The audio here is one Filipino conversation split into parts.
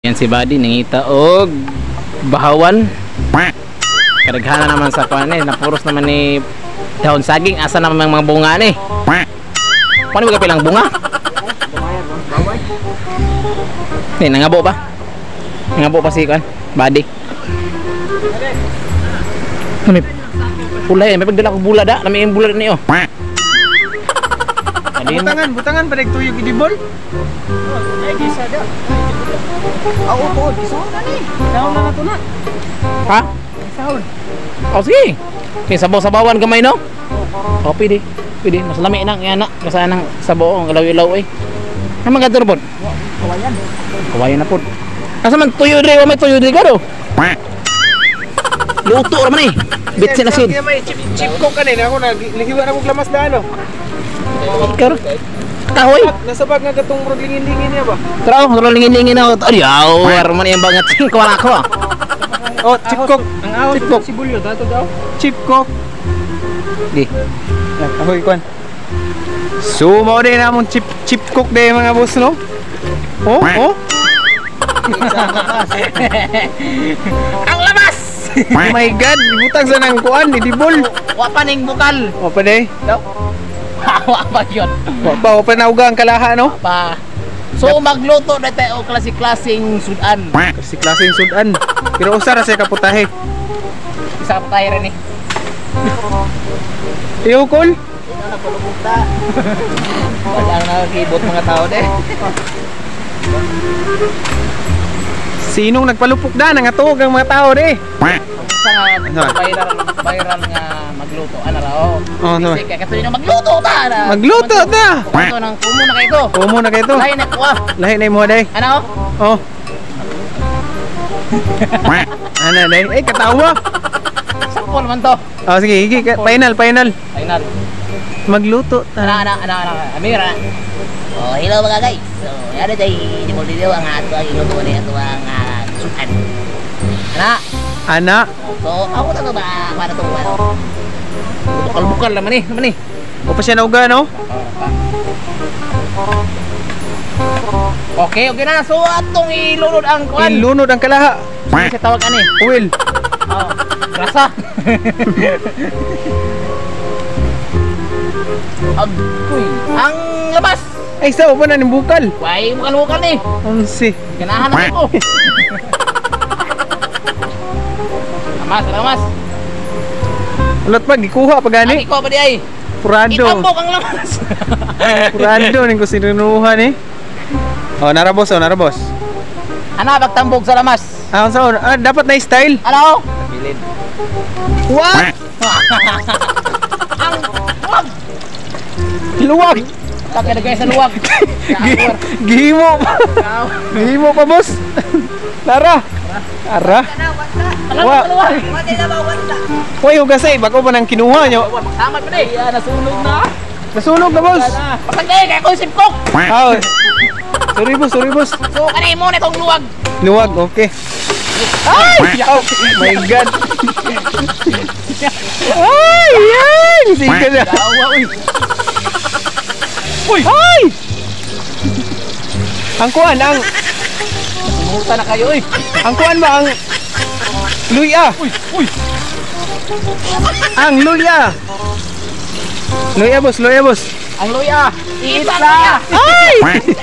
Yan si Buddy nangita og bahawan. Karaghanan naman sa kuan eh, napuros naman ni dahon saging. Asa naman mga bunga ni? Paano ba kapilang bunga? Nangabo pa? Nangabo pa si kuan, Buddy. May pula may pagdala ko bula da, nami yung bula ni oh. Butangan pada tuyog idibol. Ay gisa da. Oo, gisa na ni. Daon na nato na. Ha? Sahon. Oh sige. Kay sabaw-sabawan gamay no? Oh, pwede. Pwede, mas lami nang yana kasi nang sabaw ang ilaw-ilaw eh. Ang mga turbon. Kawayan. Kawayan na pod. Asa man tuyo dre, may tuyo dre gado. Luto ra man eh. Bitsin na sin. Kaya may chip ko kanina ako naglihiwa na kog lamas na ano. Ikar. Kahoy. Nasa bag nga gatong murag lingin-lingin niya ba? Tara, lingin-lingin na. Ayaw, man yung bangat sing ko ako. Oh, chip cook. Ang ahon chip cook. Sibulyo dato daw. Chip cook. Di. Ahoy kwan. Sumo din namon chip cook de mga boss no. Oh. Ang labas. Oh my god, butang sa nang kuan ni Dibol. Wa pa ning bukal. O pa day. Daw. Wa pa yun. Wa pa nauga ang kalaha no. Pa. So magluto na tayo klase-klaseng sudan. Kasi klaseng sudan. Pero usa ra siya kaputahe. Isa pa tayo rin eh. Iyo kol. Ito na pulupunta. Wala na nakikibot mga tao de. Sinong nagpalupok da nang atuog ang mga tao de? Ang isa nga viral nga magluto. Ano ra oh. No. Kasi kaya katuloy na magluto ta. Magluto ta. Ito nang kumo na kayo. Kumo na kayo to. Lahi na kuha. Lahi na mo day. Ano? Oh. Ano day? Ay katawa. Sakpol man to. Oh sige, final. Final. Magluto ta. Ano. Amira. Oh, hello mga guys. So, ano tayo, di mo dito ang ato ang iluto ni ato ang sudan. Ana. So, ako na to ba? Para to ba? Bukal-bukal naman eh. O pa siya nauga no? Okay na. So, atong ilunod ang kuan. Ilunod ang kalaha. Kasi tawag ani. Oil. Oh, rasa. Agoy, ang labas. Ay sa pa na ning bukal. Why bukal-bukal ni? Onsi. Ganahan na ko. Lamas. Ulat pa gikuha pa gani. Ako pa di ay. Purado. Itambok ang lamas. Purado ning ko sinunuhan eh. Oh, narabos. Ano pagtambok sa lamas? Dapat na style. Ano? Bilid. What? Ang wag. Luwag. Takay na kayo sa luwag. Gihimo pa boss. Tara. Wa. Hoy ugasay bako pa nang kinuha nyo. Tama pa ni. Nasunog na. Nasunog na boss. Pasag kay ko sip ko. Ah. Sorry boss. So kanay mo na itong luwag. Luwag, okay. Ay! Oh my god. Ay! Sige na. Uy! Ay! Ang kuan ang Sumuta na kayo eh. ang kuan ba ang luya? Uy. Ang luya. Luya boss. Ang luya. Isa. Ay!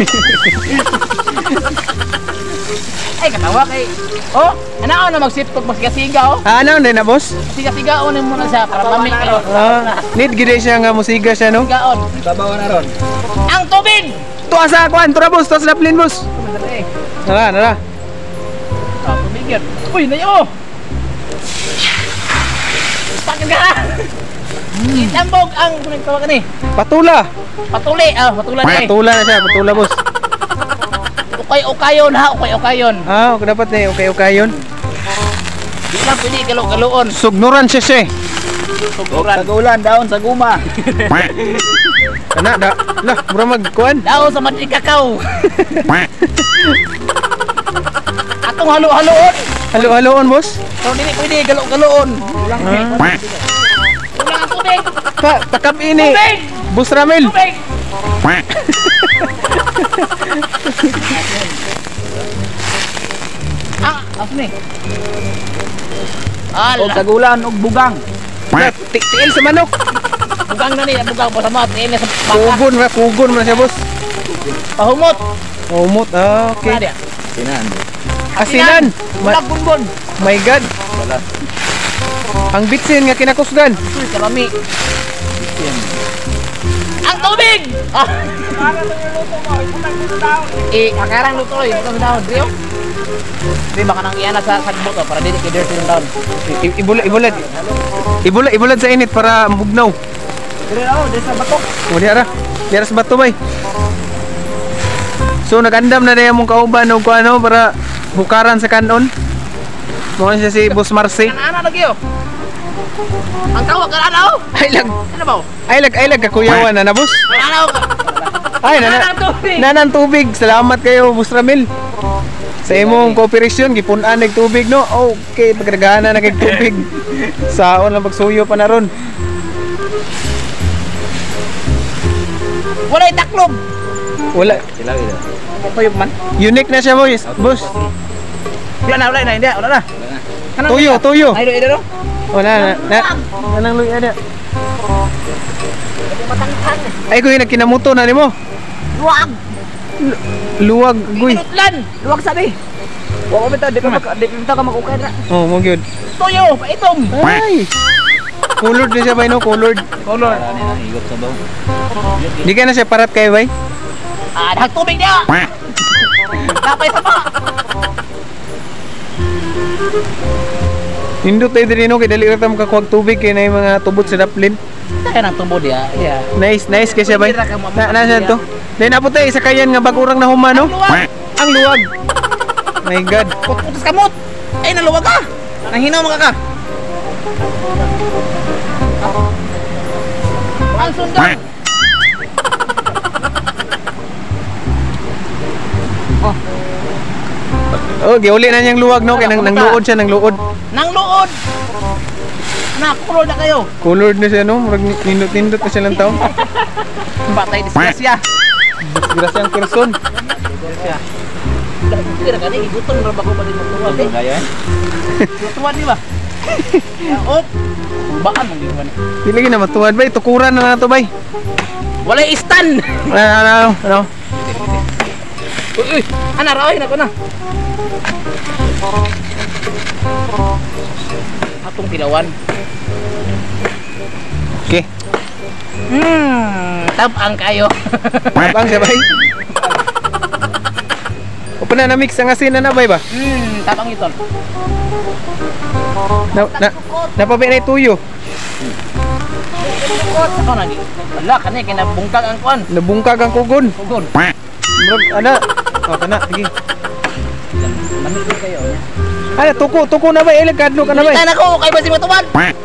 Ay katawa kay. Oh, ano magsiptok magsiga oh. Ano na boss? Siga-siga on mo na siya para lami kayo. Need gid siya nga musiga siya no? Sigaon. Babaw na ron. Ang tubig. Tuwa sa kuan, boss, tuwa sa laplin boss. Nara. Tubig yan. Uy, nayo. Pakit ka. Itambog ang tawag ni. Patula. Patuli ni. Patula na siya, patula boss. Ukay-ukayon ha, ukay-ukayon. Okay dapat na okay yun. Di lang pwede galo-galoon. Sugnuran siya. Tagulan daon sa guma. Kana da. Lah, mura magkuan. Daon sa madri kakao. Atong halo-haloon. Halo-haloon boss. So dili pwede galo-galoon. Ulang ang tubig. Takap ini. Tubig. Bus Ramil. Tubig. As ni. O sagulan og bugang. Tiil sa manok. Bugang na ni, bugang po sa mga tiil sa baka. Pugon mo na siya, boss. Pahumot. Umot, okay. Dia. Sinan. Asinan. Bunbon. My God. Wala. Ang bitsin nga kinakusgan. Uy, kalami. Ang tubig! Ah. Akarang luto eh, ito sa dahon, Rio. Di baka nang iyan sa sagbot para di dirty yung dahon. Ibulad sa init para mabugnaw. Dire di sa batok. O diara sa bato bay. So nagandam na daya mong kauban og ano para bukaran sa kanon. Mo siya si Boss Marcy. Ana lagi yo. Ang tawag ka ano? Ano ba? Ay lag kakuyawan na boss. Ano ka? Ay nanan tubig. Salamat kayo Boss Ramil. Sa imong cooperation gipunan og tubig no. Okay, pagdagana na kay tubig. Saon lang pagsuyo pa na ron. Walay taklob. Wala. Sila ito. Tuyok man. Unique na siya boss. Wala na, hindi. Wala na. Tuyo. Ay, do. Wala na. Anang luy ada. Ay ko kinamuto na nimo. Luwag. Luwag guy. Pinutlan. Luwag sabi. Wa ko bitaw di ka mag-ukay na. Oh, mo gyud. Tuyo, paitom. Ay. Colored na siya bay no, colored. Color. Igot sa daw. Di ka na siya parat kay bay. Dahag tubig niya. Tapay sa pa. Nindot tayo din no, kay dali ra ta makakuha tubig kay nay mga tubot sa daplin. Kaya nang tubo dia. Yeah. Nice kay siya bay. Na siya to. Then apo tay isa kayan nga bagurang na huma no. Ang luwag. My God. Putus kamot. Ay naluwag ka. Nanghinaw mga ka. Ang sundan. Oh, giuli na niyang luwag no, kay nang luod siya, nang luod. Nang luod. Nakulo na kayo. Colored na siya no, murag nindot na siya lang taon. Batay disgrasya. Disgrasyang person. Kira ka ni igutom ra ba ko ba din magtuwa di? Kaya eh. Tuwa di ba? Op. Baan ang giwan. Dili na matuwad bay, tukuran na lang to bay. Wala istan. Ano? Uy, ana ra oy nako na. Atong tilawan. Okay. Tabang kayo. Abang siya bay. O pa na mix ang asin na bay ba? Tabang ito. Napabi na tuyo. Ako lagi. Wala kani kinabungkag ang kuan. Nabungkag ang kugon. Kugon. Murag ana. O kana, sige. Lamig kayo nya. Ana tuko na bay, ilag kadlo ka na bay. Tan ako kay basi matuman.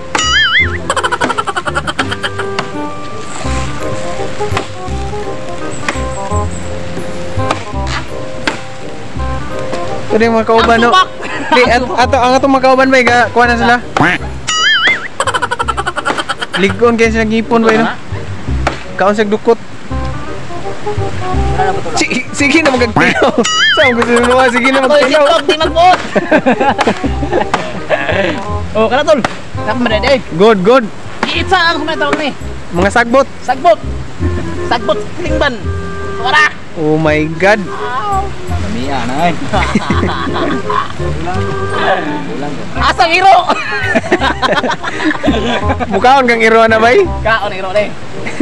Ito yung mga kauban no. Di, ang atong mga kauban bay, kuha na sila. Ligon kayo silang ngipon bay no. Kaon siya dukot. Sige na magagtilaw. Saan gusto nyo naman? Sige na magtilaw. Ako di magbuot. Oh, kana tol. Nakamada Good. Itsa ang kumetawag ni. Mga sagbot. Sagbot. Sagbot lingban. Wala. Oh my God. Namiya na eh. Asang iro. Mukhaon kang iro na bay? Kaon iro ni.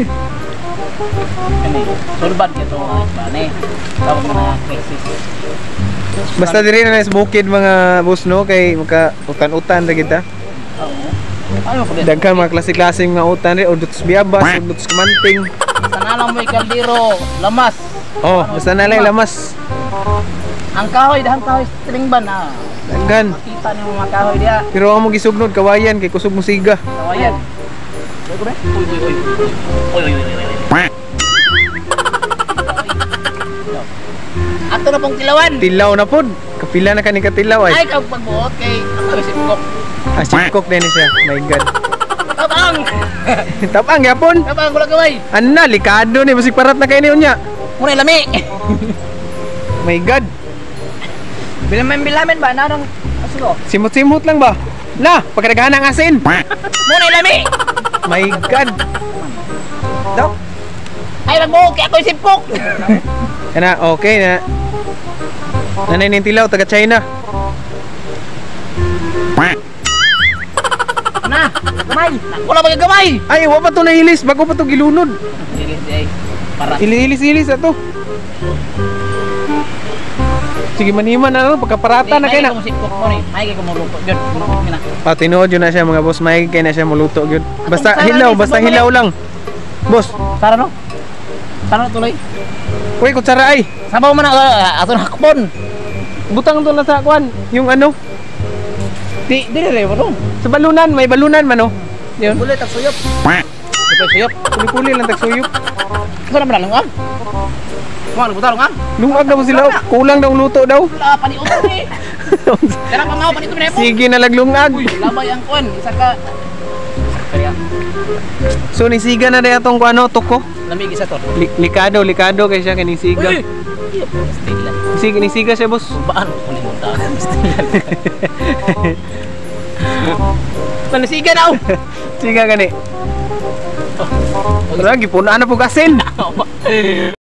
Ani, surban kito ba ni. Tawag na crisis. Basta diri na sa bukid mga boss no kay maka utan-utan ra kita. Ano ko din? Daghan mga klase-klase mga utan ri udot sa biyabas, udot sa kamanting. Sana lang mo kaldero, lamas. Oh, basta na lang lamas. Ang kahoy dahang kahoy lingban ah. Daghan. Makita niyo mga kahoy dia. Pero amo gisugnod kawayan kay kusog mo siga. Kawayan. Uy. Ato na pong tilawan. Tilaw na pod. Kapila na kani katilaw ay. Ay, kag pagbuot kay ako si Kok. Sipkok din siya. My God. Tabang. Tapang yapon. Tabang kula gaway. Anna, likado ni basig parat na kay niyo nya. Muna lami. My God. Bilamen ba nanong Asulo. Simot-simot lang ba? Na, pagkaragahan ng asin. Muna ilami. My God. Daw. Ay nagbuhok kaya ako isip ko. Kana, okay na. Nanay Nintilaw, taga China. Na, gamay. Wala ba gamay? Ay, wa pa to nahilis. Bago pa to gilunod. Para Ilis-ilis ato. Sige, maniman na no, pagkaparata na kayo na. Kung sipok mo ni, may kay kumuluto gyud. Kumuluto mina. Tinuod yun na siya mga boss. May kaya na siya muluto yun. Basta Atong hilaw, sarang, basta isabang hilaw lang. Boss, Tara no. Tara tuloy. uy, kutsara ay. Sabaw man ato na hakpon. Butang to na sa kwan. Yung ano, Di dire mo. sa balunan, may balunan man oh. Yun. Bulit ang suyop. Ito suyop. Puli-puli lang tagsuyok. Saan na lang ang? Kuan butar ang? Lungag na mo sila. Kulang daw luto daw. Wala pa ni uto ni. Kaya pa mao pa dito ni po. Sige na laglungag. Labay ang kuan, isa ka. Kaya So nisiga na rin atong ano, tuko. lamig isa to. Likado kay siya kinisiga. Stila. Sige, nisiga siya boss. Baan ko ni munta. Panisiga na. Siga gani. Lagi po na po gasin.